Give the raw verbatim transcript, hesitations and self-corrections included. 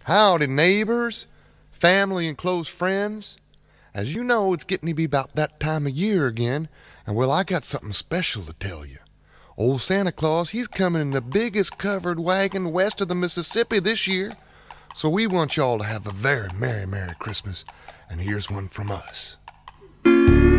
Howdy, neighbors, family, and close friends. As you know, it's getting to be about that time of year again, and well, I got something special to tell you. Old Santa Claus, he's coming in the biggest covered wagon west of the Mississippi this year. So we want y'all to have a very merry, merry Christmas, and here's one from us.